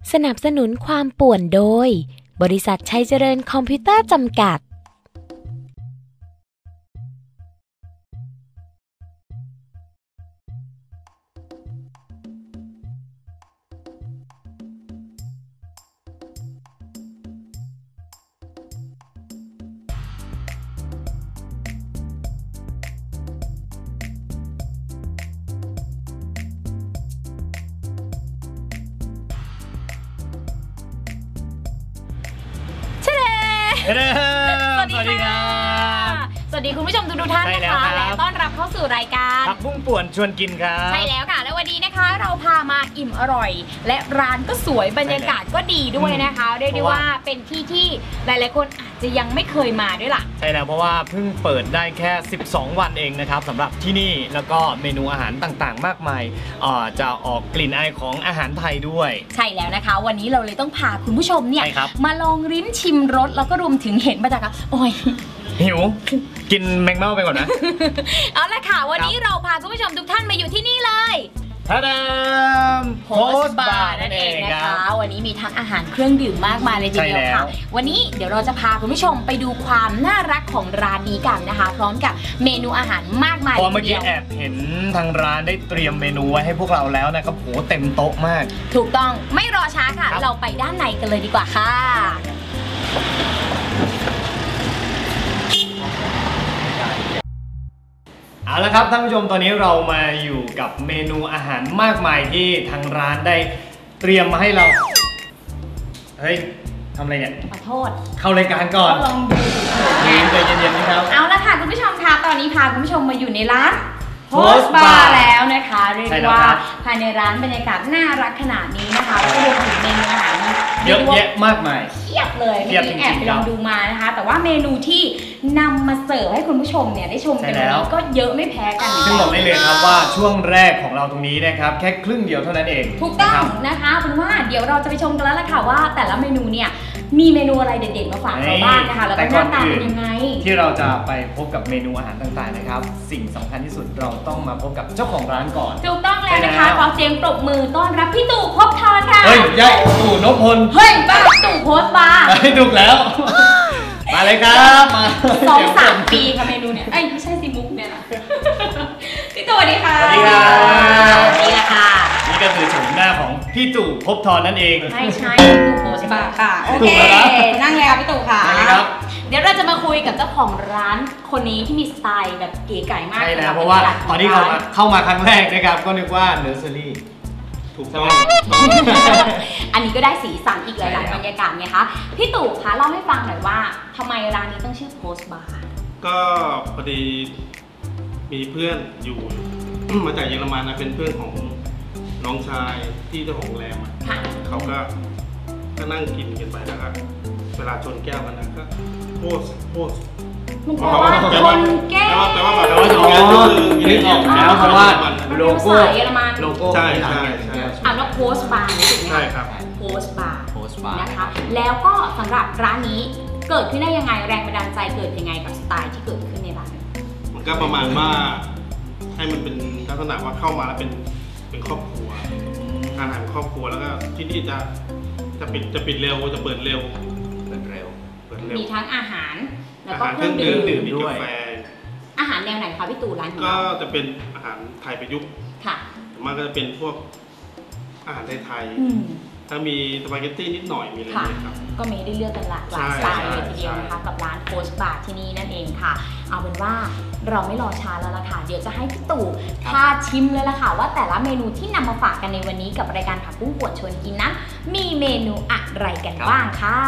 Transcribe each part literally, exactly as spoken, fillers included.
สนับสนุนความป่วนโดยบริษัทชัยเจริญคอมพิวเตอร์จำกัดสวัสดีครับสวัสดีคุณผู้ชมทุกท่านนะคะและต้อนรับเข้าสู่รายการผักบุ้งป่วนชวนกินครับใช่แล้วค่ะและวันนี้นะคะเราพามาอิ่มอร่อยและร้านก็สวยบรรยากาศก็ดีด้วยนะคะเรียกได้ว่าเป็นที่ที่หลายๆคนอาจจะยังไม่เคยมาด้วยล่ะใช่แล้วเพราะว่าเพิ่งเปิดได้แค่สิบสองวันเองนะครับสำหรับที่นี่แล้วก็เมนูอาหารต่างๆมากมายจะออกกลิ่นอายของอาหารไทยด้วยใช่แล้วนะคะวันนี้เราเลยต้องพาคุณผู้ชมเนี่ยมาลองลิ้มชิมรสแล้วก็รวมถึงเห็นบรรยากาศโอ้ยหิวกินแมงเม่าไปก่อนนะเอาละค่ะวันนี้เราพาคุณผู้ชมทุกท่านมาอยู่ที่นี่เลยทาดามโพสบาร์นั่นเองนะคะวันนี้มีทั้งอาหารเครื่องดื่มมากมายเลยทีเดียวค่ะวันนี้เดี๋ยวเราจะพาคุณผู้ชมไปดูความน่ารักของร้านนี้กันนะคะพร้อมกับเมนูอาหารมากมายพอเมื่อกี้แอบเห็นทางร้านได้เตรียมเมนูไว้ให้พวกเราแล้วนะครับโหเต็มโต๊ะมากถูกต้องไม่รอช้าค่ะเราไปด้านในกันเลยดีกว่าค่ะเอาละครับท่านผู้ชมตอนนี้เรามาอยู่กับเมนูอาหารมากมายที่ทางร้านได้เตรียมมาให้เราเฮ้ยทำอะไรเนี่ยขอโทษเข้ารายการก่อนลองดูใจเย็นๆนะครับเอาละค่ะคุณผู้ชมคะตอนนี้พาคุณผู้ชมมาอยู่ในร้านโพสบาร์แล้วนะคะเรียกว่าภายในร้านบรรยากาศน่ารักขนาดนี้นะคะแล้วก็รวมถึงเมนูอาหารเยอะแยะมากมายเทียบเลยที่แอบไปลองดูมานะคะแต่ว่าเมนูที่นำมาเสิร์ฟให้คุณผู้ชมเนี่ยได้ชมกันวันนี้ก็เยอะไม่แพ้กันซึ่งบอกได้เลยครับว่าช่วงแรกของเราตรงนี้นะครับแค่ครึ่งเดียวเท่านั้นเองถูกต้องนะคะคุณว่าเดี๋ยวเราจะไปชมกันแล้วล่ะค่ะว่าแต่ละเมนูเนี่ยมีเมนูอะไรเด็ดๆมาฝากเราบ้างนะคะแล้วก็หน้าตาเป็นยังไงที่เราจะไปพบกับเมนูอาหารต่างๆนะครับสิ่งสำคัญที่สุดเราต้องมาพบกับเจ้าของร้านก่อนถูกต้องแล้วนะคะขอเสียงปรบมือต้อนรับพี่ตู่ภพทรค่ะเฮ้ยยัยตู่นพพลเฮ้ยบ้าตู่โพสบาร์ถูกแล้วมาเลยครับมาสองสามปีค่ะเมนูเนี่ยไอ้ไม่ใช่สิมุกเนี่ยนะพี่ตู่สวัสดีค่ะสวัสดีค่ะนี่แหละค่ะนี่ก็คือโฉมหน้าของพี่ตู่ภพทรนั่นเองใช่ใช่ตู่โพสบาร์ค่ะโอเคนั่งเลยค่ะพี่ตู่ค่ะเดี๋ยวเราจะมาคุยกับเจ้าของร้านคนนี้ที่มีสไตล์แบบเก๋ไก๋มากใช่แล้วเพราะว่าตอนที่เขาเข้ามาครั้งแรกนะครับก็นึกว่าเนอร์เซอรี่ถูกต้องอันนี้ก็ได้สีสันอีกหลายๆบรรยากาศไงคะพี่ตู่คะเล่าให้ฟังหน่อยว่าทำไมร้านนี้ต้องชื่อโพสบาร์ก็พอดีมีเพื่อนอยู่มาจากเยอรมันนะเป็นเพื่อนของน้องชายที่เจ้าของโรงแรมเขาก็ก็นั่งกินกันไปแล้วก็เวลาชนแก้วกันนะก็โพสโพสมันแปลว่าชนแก้วแต่ว่าแต่ว่าชนแก้วก็คือนึกออกแล้วเพราะว่าโลโก้เยอรมันโลโก้ใช่ใช่ใช่อ่านว่าโพสบาร์นี่ถูกไหมใช่ครับโพสบาร์นะคะแล้วก็สำหรับร้านนี้เกิดขึ้นได้ยังไงแรงบันดาลใจเกิดยังไงกับสไตล์ที่เกิดขึ้นในร้านมันก็ประมาณว่าให้มันเป็นลักษณะว่าเข้ามาแล้วเป็นเป็นครอบครัวอาหารครอบครัวแล้วก็ที่นี่จะจะปิดจะปิดเร็วจะเปิดเร็วเปิดเร็วเปิดเร็วมีทั้งอาหารแล้วก็เครื่องดื่มมีกาแฟอาหารแนวไหนคะพี่ตู่ร้านก็จะเป็นอาหารไทยประยุกต์ค่ะมันก็จะเป็นพวกอาหารไทยถ้ามีสปาเกตตี้นิดหน่อยมีอะไรครับก็มีได้เลือกกันหลากหลายสไตล์เลยทีเดียวนะคะกับร้านโพสบาร์ที่นี่นั่นเองค่ะเอาเป็นว่าเราไม่รอช้าแล้วล่ะค่ะเดี๋ยวจะให้พี่ตู่พาชิมเลยล่ะค่ะว่าแต่ละเมนูที่นำมาฝากกันในวันนี้กับรายการผักบุ้งป่วนชวนกินนั้นมีเมนูอะไรกันบ้างค่ะ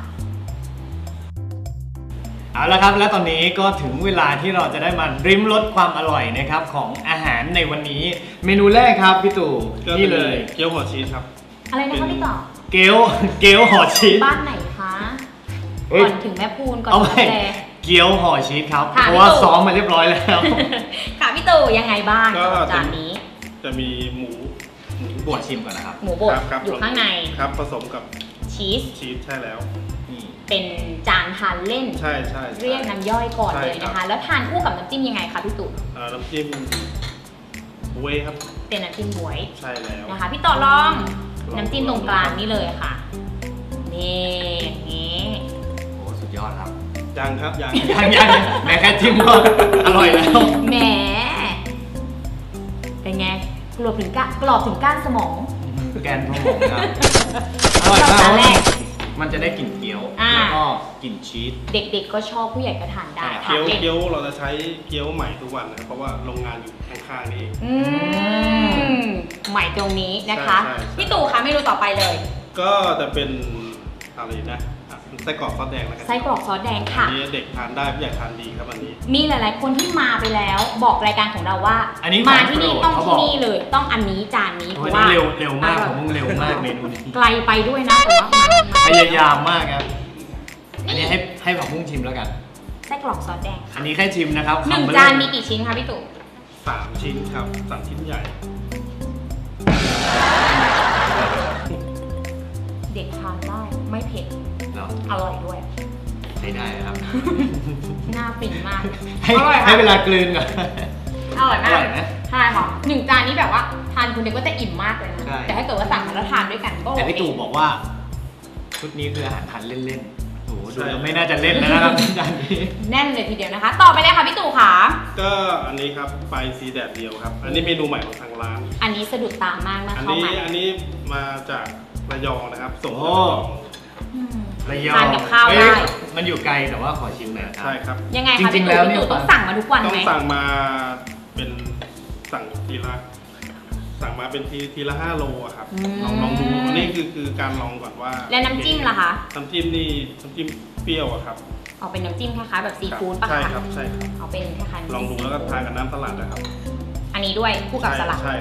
เอาละครับและตอนนี้ก็ถึงเวลาที่เราจะได้มาริมรสความอร่อยนะครับของอาหารในวันนี้เมนูแรกครับพี่ตู่นี่เลยเกี๊ยวห่อชีสครับอะไรนะคะพี่ต่อเกี๊ยวเกี๊ยวห่อชีสบ้านไหนคะก่อนถึงแม่พูนก่อนถึงแม่เกี๊ยวห่อชีสครับเพราะว่าซ้อมมาเรียบร้อยแล้วค่ะพี่ตู่ยังไงบ้างจานนี้จะมีหมูหมูบดชิมก่อนนะครับหมูบดอยู่ข้างในครับผสมกับชีสชีสใช่แล้วเป็นจานทานเล่นใช่ใช่เรียกน้ำย่อยก่อนเลยนะคะแล้วทานคู่กับน้ำจิ้มยังไงคะพี่ตู่น้ำจิ้มบวยครับเป็นน้ำจิ้มบวยใช่แล้วนะคะพี่ต่อลองลน้ำจิ้มตรงกลางนี่เลยค่ะนี่อย่างนี้โอ้สุดยอดครับยังครับยังยังยังแม้แค่จิ้มก็อร่อยแล้วแหมเป็นไงกรอบถึงก้านกรอบถึงก้านสมองแกนสมองครับอร่อยมากตอนแรกมันจะได้กลิ่นเกี๊ยวอ่าแล้วก็กลิ่นชีสเด็กๆก็ชอบผู้ใหญ่ก็ทานได้ค่ะเกี๊ยวเด็กเกี๊ยวเราจะใช้เกี๊ยวใหม่ทุกวันนะครับเพราะว่าโรงงานอยู่ข้างๆนี่เองอืมใหม่ตรงนี้นะคะใช่ใช่พี่ตู่คะเมนูต่อไปเลยก็จะเป็นอะไรนะอ่ะไส้กรอกซอสแดงแล้วกันไส้กรอกซอสแดงอัค่ะนนี้เด็กทานได้ผู้ใหญ่ทานดีครับอันนี้มีหลายๆคนที่มาไปแล้วบอกรายการของเราว่าอันนี้มาที่นี่ของโปรดต้องเขาบที่อกนี่เลยต้องอันนี้จานนี้เพโอ้ยราะนี่ว่าเร็วเร็วมากอร่อยของมึงเร็วมากเมนูนี้ไกลไปด้วยนะแต่ว่ามันพยายามมากครับ อันนี้ให้ให้ผักบุ้งชิมแล้วกันไส้กรอกซอสแดงอัค่ะนนี้แค่ชิมนะครับหนึ่งคำเบลอจานมีกี่ชิ้นคะพี่ตู่สามชิ้นครับสามชิ้นใหญ่เด็กทานได้ไม่เผ็ดเหรออร่อยด้วยใช้ได้นะครับน่าฟินมากให้อร่อยให้ค่ะเวลากลืนก่อนอร่อยมาอก ร่อยไหมใช่ค่ะหนึ่งจานนี้แบบว่าทานคนเดียวก็จะอิ่มมากเลยนะใช่แต่ถ้าเกิดว่าสั่งมาแล้วทานด้วยกันก็แต่พี่ตู่บอกว่า ชุดนี้คืออาหารทานเล่นๆโอ้โหดูแล้วไม่น่าจะเล่นแล้วนะครับจานนี้แน่นเลยทีเดียวนะคะ ต่อไปเลยค่ะพี่ตู่ค่ะก็อันนี้ครับไปซีแดดเดียวครับ อันนี้เมนูใหม่ของทางร้านอันนี้สะดุดตามากนะอันเข้านี้มาอันนี้มาจากระยองนะครับ ส่งโอ้จากระยองอืมระยองทานกับข้าวเอ้ได้ยมันอยู่ไกลแต่ว่าขอชิมหน่อยนะครัใช่ครับยังไงจคะริพี่งๆตู่แล้วพี่ตู่เนี่ยต้องสั่งมาทุกวันต้องไหมสั่งมาเป็นสั่งทีละสั่งมาเป็นทีทีละห้าโลอะครับมลองลองดูอันนี้คือคือการลองก่อนว่าและน้ำจิ้มล่ะคะน้ำจิ้มนี่น้ำจิ้มเปรี้ยวอะครับเอาเป็นน้ำจิ้มคล้ายๆแบบซีครับฟู้ดป่ะใช่คะครับใช่ครับเอาเป็นคล้ายๆลองดูแล้วก็ทานกับน้ำสลัดนะครับอันนี้ด้วยคู่กับสลัดใช่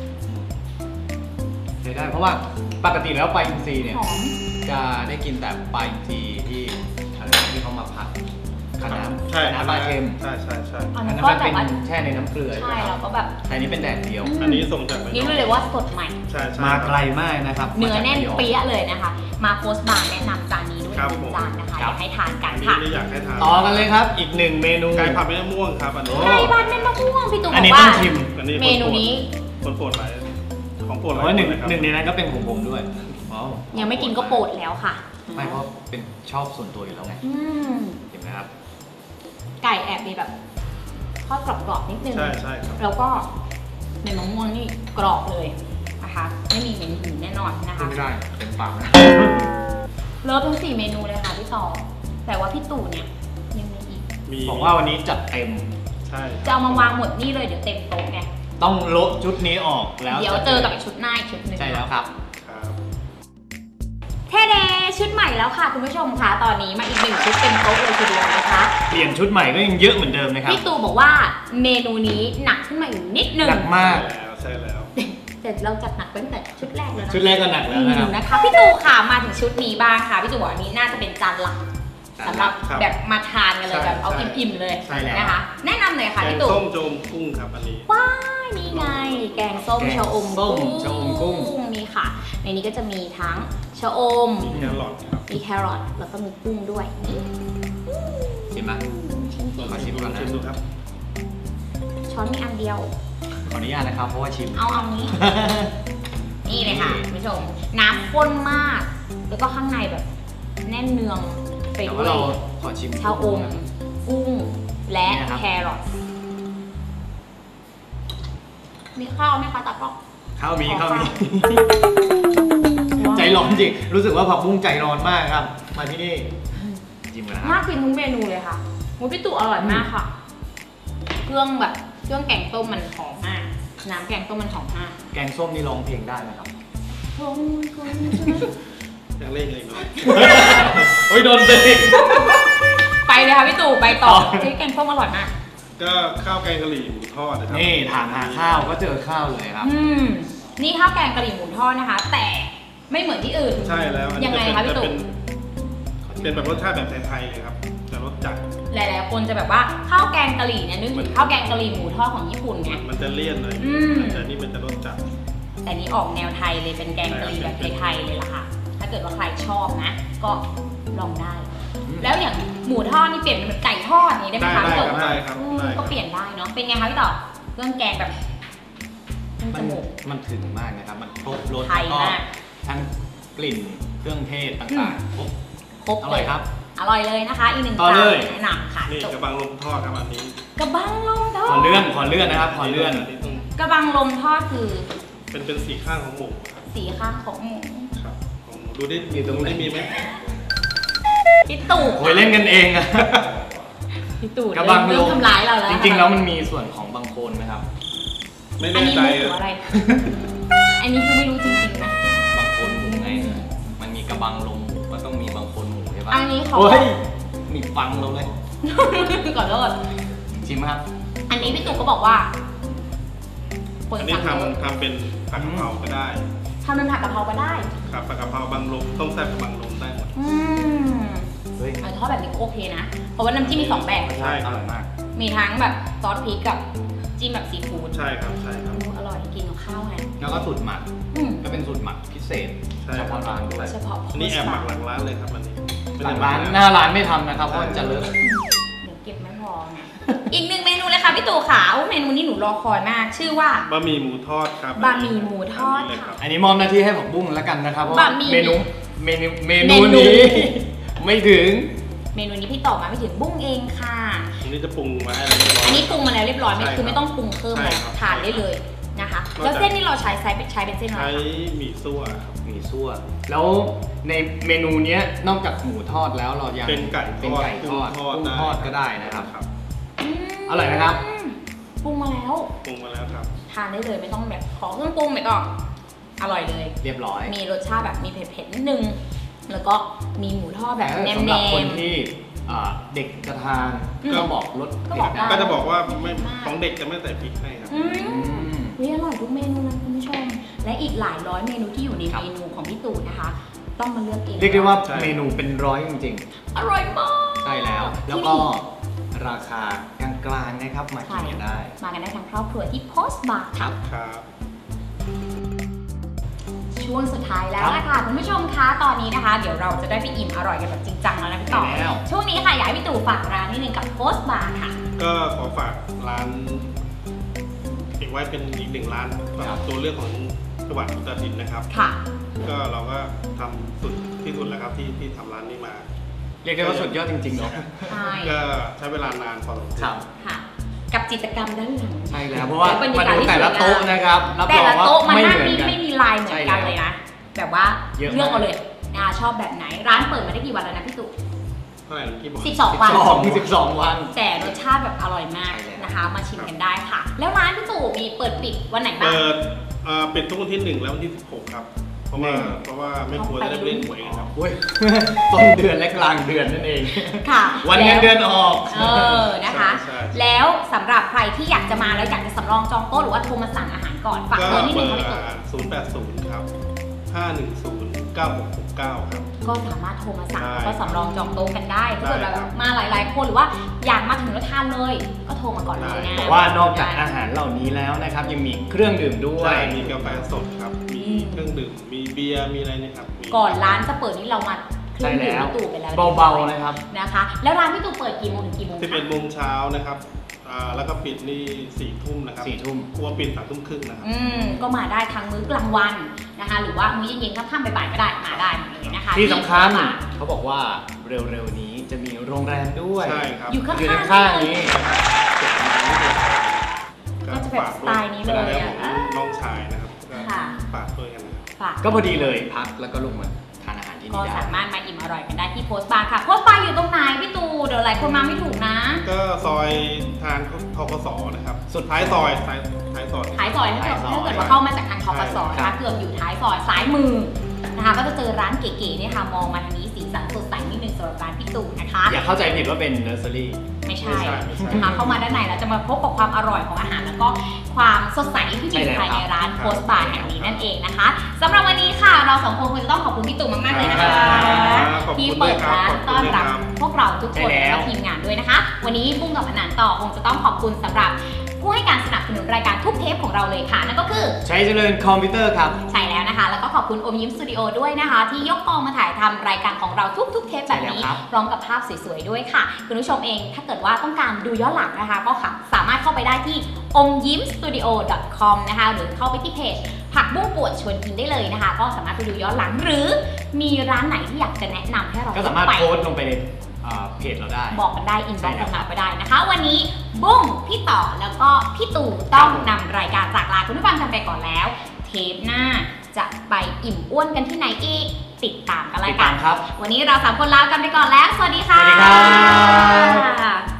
ใช้ได้เพราะว่าปกติแล้วปลาอินทรีเนี่ยหอมจะได้กินแต่ปลาอินทรีที่อะไรที่เขามาผัดคะน้าใช่คะน้าปลาเค็มใช่ใช่ใช่อัอันนนั้นั้น นก็มันแต่เป็นว่าแช่ในน้ำเกลือใช่ไหมคเรารับก็แบบแต่อันนี้เป็นแดดเดียวอันนี้ส่งจากระยนี่องรู้เลยว่าสดใหม่ใช่ใช่มาครับไกลมากนะครับเนื้อแน่นมาจากระยงเปี้ยเลยนะคะ มาโพสต์บาร์แนะนำจานนี้ด้วยครับหนึ่งผมจานนะคะคอรับยากให้ทานกันอันนี้ค่ะไม่อยากให้ทานต่อกันเลยครับ อีกหนึ่งเมนูไก่ผัดเม็ดมะม่วงครับอันนี้โอ้ไก่บ้านเม็ดมะม่วงพี่ตู่บอันอกนี้ว่าต้องชิมอันนี้เมนูนี้คนโปรดหลายของโปรดหเพลายราะว่าหนึ่งคนะครับหนึ่งในนั้นก็เป็นของผมด้วยว้าวยังไม่กินก็โปรดแล้วค่ะไม่เพราะเป็นชอบส่วนตัวอยู่แล้วไงอืมเห็นไหมครับไก่แอบมีแบบทอดกรอบๆนิดนึงใช่ใช่ครับแล้วก็ในมะม่วงนี่กรอบเลยนะคะไม่มีเหม็นหืนแน่นอนนะคะไม่ได้เต็มปากนะเลิฟทั้งสี่เมนูเลยค่ะพี่ต่อแต่ว่าพี่ตู่เนี่ยยังมีอีกมีบอกว่าวันนี้จัดเต็มใช่จะเอามาวางหมดนี่เลยเดี๋ยวเต็มโต๊ะไงต้องโละชุดนี้ออกแล้วเดี๋ยวเจอกับอีกชุดหน้าอีกชุดหนึ่งใช่แล้วครับครับเท่เดชุดใหม่แล้วค่ะคุณผู้ชมค่ะตอนนี้มาอีกหนึ่งชุดเต็มโต๊ะเลยทีเดียวนะคะเปลี่ยนชุดใหม่ก็ยังเยอะเหมือนเดิมนะครับพี่ตู่บอกว่าเมนูนี้หนักขึ้นมาอีกนิดนึงหนักมากใช่แล้วใช่แล้วแต่เราจัดหนักตั้งแต่ชุดแรกแล้วนะชุดแรกก็หนักแล้วนะครับอืมนะคะพี่ตู่ค่ะมาถึงชุดนี้บ้างค่ะพี่ตู่บอกอันนี้น่าจะเป็นจานหลักสำหรับครับแบบมาทานกันเลยใช่แบบเอาใช่อิ่มๆเลยใช่แล้วนะคะ แนะนำเลยค่ะแกงพี่ตู่ส้มโจมกุ้งครับอันนี้ว้ายนี่ไง แกงส้มแกงชะอมส้กุ้มงชะอมกุ้งนี่ค่ะ ในนี้ก็จะมีทั้งชะอมมีแครอทครับมีแครอทแล้วก็มีกุ้งด้วยนี่ชิมไหมชิ้นสีขอชิมก่อนนะชิมดูครับช้อนมีอันเดียวขออนุญาตนะครับเพราะว่าชิมเอาเอานี้ นี่เลยค่ะคุณผู้ชมน้ำข้นมาก แล้วก็ข้างในแบบแน่นเนืองไปแต่ด้ว่าวยเราขอชิมชะอม กุ้ง และนี่นะครับแครอทมีข้าวไหมคะตากล้องข้าวมีขอข้าวมีข้าวใจร้อนจริง รู้สึกว่าผักบุ้งใจร้อนมากครับ มาที่นี่ชิมกันนะคน่ารับกินทุกเมนูเลยค่ะหมูพี่ตู่อร่อยมากค่ะ เครื่องแบบเครื่องแกงต้มมันหอมมาก น้ำแกงต้มมันหอมมากแกงส้มนี่ร้องเพลงได้ไหมครับยังเล่นเลยเนาะโอ้ยโดนเลยไปเลยค่ะพี่ตู่ไปต่อต่อที่แกงส้มอร่อยมากก็ข้าวแกงกะหรี่หมูทอดนะครับนี่ถามหาข้าวก็เจอข้าวเลยครับอืมนี่ข้าวแกงกะหรี่หมูทอดนะคะ แต่ไม่เหมือนที่อื่นใช่แล้วอันนี้ยังไงจคะเป็พี่นตู่เป็นเป็นแบบรสชาติแบบไทยๆเลยครับจะรสจัดหลายๆคนจะแบบว่าข้าวแกงกะหรี่เนี่ยนึกถึงข้าวแกงกะหรี่หมูทอดของญี่ปุ่นไงมันจะเลี่ยนหน่อยอืมแต่นี่มันจะรสจัดแต่นี้ออกแนวไทยเลยเป็นแกงกะหรี่แบบไทยๆเลยล่ะค่ะ ถ้าเกิดว่าใครชอบนะ ก็ลองได้อืมแล้วอย่างหมูทอดนี่เปลี่ยนเป็นแบบไก่ทอดอย่างนี้ได้ไหมได้คะได้พี่คตู่รับได้ครับอืมได้คก็รับเปลี่ยนได้เนาะเป็นไงคะพี่ต่อเครื่องแกงแบบขึ้นจมันมูกมันถึงมากนะครับ มันครบรสไทยแล้วก็มากทั้งกลิ่นเครื่องเทศต่างๆครบอร่อยครับอร่อยเลยนะคะอีกหนึ่งต่อจาเลนยแนะนำค่ะนี่กระบังลมทอดครับอันนี้กระบังลมทอขอดเลื่อนขอเลื่อนนะครับขอเลื่อนนี่ต้องกระบังลมทอดคือเป็นเป็นสีข้างของหมูครับสีข้างของหมูครับของหมูดูได้อยู่ตรงไหนได้มีไหมพี่ตู่โอ้ยเล่นกันเองอะพี่ตู่กระบังลเริ่มมทำร้ายเราแล้วจริงๆแล้วมันมีส่วนของบางโคลนไหมครับไม่อันแน่นี้ใจหมูอะไร อันนี้คือไม่รู้จริงๆนะบางโคลนหมูไงมันมีกระบังลมหมูก็ต้องมีบางโคลนหมูใช่ปะอันนี้เขาโอ้ยมีฟังเราเลยก่อนแล้วก่อนชิมไหมครับอันนี้พี่ตู่ก็บอกว่าคนอันนี้สั่งเยอะทำทำเป็นผัดกะเพราก็ได้ทำเป็นผัดกะเพราก็ได้ครับผัดกะเพราบางลมต้มแซ่บกับบางลมได้หมดอืมเฮ้ยเอาทอดแบบนี้ก็โอเคนะ เพราะว่าน้ำจิ้มมีสองแบบใช่อร่อยมากมีทั้งแบบซอสพริกกับจิ้มแบบซีฟู้ดใช่ครับใช่ครับอร่อยกินกับข้าวไงแล้วก็สูตรหมักอืมก็เป็นสูตรหมักพิเศษใช่เฉพาะร้านด้วยเฉพาะอันนี้แอบหมักหลังร้านเลยครับอันนี้หลังร้านหน้าร้านไม่ทำนะครับเพราะมันจะเลอะเดี๋ยวเก็บไม่พอไง อีกหนึ่งเมนูเลยค่ะพี่ตู่ขาโอ้เมนูนี้หนูรอคอยมาก ชื่อว่าบะหมี่หมูทอดครับบะหมี่หมูทอดนนี้เลยค่ะรับอันนี้มอบหน้าที่ให้ผักบุ้งแล้วกันนะครับเพราะว่าบะหมี่เมนูเมนูเมเมนูนูนี้ ไม่ถึงเมนูนี้พี่ต่อมาไม่ถึงบุ้งเองค่ะอันนี้จะปรุงมาให้เราเรียบร้อยอันนี้ปรุงมาแล้วเรียบร้อยไม่ใช่ครับคือไม่ต้องปรุงเพิ่มใช่แล้วครับทานได้เลยนะคะนอกจากแล้วเส้นที่เราใช้ใช้เป็นใช้เป็นเส้นอะไรใช้คะหมี่ซั่วครับมีซั่วแล้วในเมนูเนี้ยนอกจากหมูทอดแล้วเรายังเป็นไก่ทเป็นอดไก่ทอดกุ้งทอดกุ้งได้ทอดก็ได้นะครับครับมอร่อยไหมครับปรุงมาแล้วปรุงมาแล้วครับทานได้เลยไม่ต้องแบบขอเครื่องปรุงไปก่อนอร่อยเลยเรียบร้อยมีรสชาติแบบมีเผ็ดๆนิดนึง แล้วก็มีหมูทอดแบบแนมสำหแนรับคนมที่อ่าเด็กจะทานอืมก็บอกรสก็เด็บอกกได้นะก็จะบอกว่าไม่มากของเด็กจะไม่ใส่พริกให้ครับอือืมมวิอร่อยทุกเมนูนะคุณผู้ชม และอีกหลายร้อยเมนูที่อยู่ในครับเมนูของพี่ตู่นะคะ ต้องมาเลือกเองเรียกได้ว่าใช่เมนูเป็นร้อยจริงอร่อยมากๆ ใช่แล้ว แล้วก็ราคากลางๆนะครับมากินกันได้มากันได้ทั้งครอบครัวที่โพสต์บาร์ครับครับช่วงสุดท้ายแล้วครับนะคะคุณผู้ชมคะตอนนี้นะคะ เดี๋ยวเราจะได้ไปอิ่มอร่อยกันแบบจริงจังแล้วนะพี่ต่อใช่แล้วช่วงนี้ค่ะอยากให้พี่ตู่ฝากร้านนิดนึงกับโพสต์บาร์ค่ะก็ขอฝากร้านเก็บไว้เป็นอีกหนึ่งร้านสำหรับตัวเลือกของจังหวัดอุตรดิตถ์นะครับค่ะก็เราก็ทำสุดที่สุดแล้วครับที่ที่ทำร้านนี้มาเรียกได้ว่าสุดยอดจริงๆเนาะใช่ก็ใช้เวลานานพอสมควรครับค่ะ กับจิตรกรรมด้านหลังใช่แล้วเพราะว่าและบรรยามาากศดูที่แต่ละสวยงามโต๊ะนะครับรับแต่รองละว่าโต๊ะมันไม่หเหน้ามือนนี่กันไม่มีลายเหมือนกันเลยนะแบบว่าเยอะมากเลือกเอาเลยอ่าชอบแบบไหนร้านเปิดมาได้กี่วันแล้วนะพี่ตู่เท่าไหร่ที่บอกสิบสองวันสองสิบสองวันแต่รสชาติแบบอร่อยมากใช่แล้วนะคะ มาชิมกันได้ค่ะ แล้วร้านพี่ตู่มีเปิดปิดวันไหนบ้างเปิดเอ่อปิดทุกวันที่หนึ่งและวันที่สิบหกครับ เพราะว่าเพราะว่าไม่กลัวจะได้ไปเล่นหวยกันครับโอ้ย ต้นเดือนและกลางเดือนนั่นเองค่ะวันเงินเดือนออกเออนะคะใช่ใช่แล้วสำหรับใครที่อยากจะมาแล้วอยากจะสำรองจองโต๊ะหรือว่าโทรมาสั่งอาหารก่อนฝากก็เบอร์นิดเบนึองค่ะพี่ตู่ร์ศูนย์แปดศูนย์ครับห้าหนึ่งศูนย์เก้าหกหกเก้าครับก็สามารถโทรมาสั่งได้แล้วก็สำรองจองโต๊ะกันได้ถ้าเกิดได้แบครับ บมาหลายๆคนหรือว่าอยากมาถึงแล้วทานเลย ก็โทรมาก่อนเลยนะแต่ว่านอกจากอาหารเหล่านี้แล้วนะครับ ยังมีเครื่องดื่มด้วยใช่มีกาแฟสดครับ มีอืมเครื่องดื่ม มีเบียร์ มีอะไรเนี่ยครับมีก่อนร้านจะเปิดนี่เรามาเครื่ใช่องดื่มแล้วพี่ตู่ไปแล้วเบาๆนะครับนะคะ แล้วร้านพี่ตู่เปิดกี่โมงถึงกี่โมงสิบคะเอ็ดโมงเช้านะครับอ่าแล้วก็ปิดนี่สี่ทุ่มนะครับสี่ทุ่มครัวปิดสามทุ่มครึ่งนะครับอืมก็มาได้ทั้งมื้อกลางวันนะคะ หรือว่ามื้อเย็นๆค่ำๆบ่ายๆก็ได้มาได้หมดเลยนะคะที่สำคัญที่เขาบอกว่าเร็วๆนี้จะมีโรงแรมด้วยใช่ครับอยู่ข้างอยู่ๆข้างๆนี้ก็จะแบบสไตล์นี้เลยเป็นอ่ะอะไรของน้องชายนะครับก็ค่ะฝากด้วยกันนะครับฝากก็พอดีเลยพักแล้วก็ลงมาทานอาหารที่ก็นี่ได้สามารถมาอิ่มอร่อยกันได้ที่โพสต์บาร์ค่ะโพสต์บาร์อยู่ตรงไหนพี่ตู่เดี๋ยวหลายคนมาไม่ถูกนะก็ซอยทางทกสนะครับ สุดท้ายซอยท้ายท้ายซอยท้ายซอยถ้าเกิดท้ายซอยถ้าเกิดว่าเข้ามาจากทางทกสคนะรัคะบเกือบอยู่ท้ายซอยซ้ายมือนะคะก็จะเจอร้านเก๋ๆเนี่ยค่ะมองมาทางนี้สีสันสดใสนิดนึงสำหรับร้านพี่ตู่นะคะอย่าเข้าใจผิดว่าเป็นเนอร์เซอรี่ไม่ใช่ไม่ใช่ไม่ใช่นะคะเข้ามาด้านในแล้วจะมาพบกับความอร่อยของอาหาร แล้วก็ความสดใสที่มีใช่แล้วภายในร้านครับโพสต์บาร์แห่งนี้นั่นเองนะคะสำหรับวันนี้ค่ะเราสองคนคงจะต้องขอบคุณพี่ตู่มากๆเลยนะคะครับขอบที่คุณเปิด้วยดครับร้านขอบต้คุอณนด้วยรับครับพวกเราทุกคนใช่แล้วและทีมงานด้วยนะคะ วันนี้บุ้งกับอนันต์ต่อคงจะต้องขอบคุณสำหรับผู้ให้การสนับสนุนรายการทุกเทปของเราเลยค่ะนั่นก็คือใช้เจริญคอมพิวเตอร์ครับใช่แล้วนะคะ แล้วก็ขอบอบคุณอมยิ้มสตูดิโอด้วยนะคะที่ยกกองมาถ่ายทำรายการของเราทุกๆเทปแบบนี้พร้อมกับภาพสวยๆด้วยค่ะคุณผู้ชมเองถ้าเกิดว่าต้องการดูย้อนหลังนะคะก็สามารถเข้าไปได้ที่อมยิ้มสตูดิโอ ดอท คอม นะคะหรือเข้าไปที่เพจผักบุ้งป่วนชวนกินได้เลยนะคะก็สามารถไปดูย้อนหลังหรือมีร้านไหนที่อยากจะแนะนำให้เราก็สามารถโพสต์ลงไปในเพจเราได้บอกกันได้อินบ็อกซ์กันมาไปได้นะคะวันนี้บุ้งพี่ต่อแล้วก็พี่ตู่ต้องนำรายการจากลาคุณผู้ฟังกันไปก่อนแล้วเทปหน้าจะไปอิ่มอ้วนกันที่ไหนอีกติดตามกันเลยกันครับวันนี้เราสามคนลากันไปก่อนแล้วสวัสดีค่ะสวัสดีครับ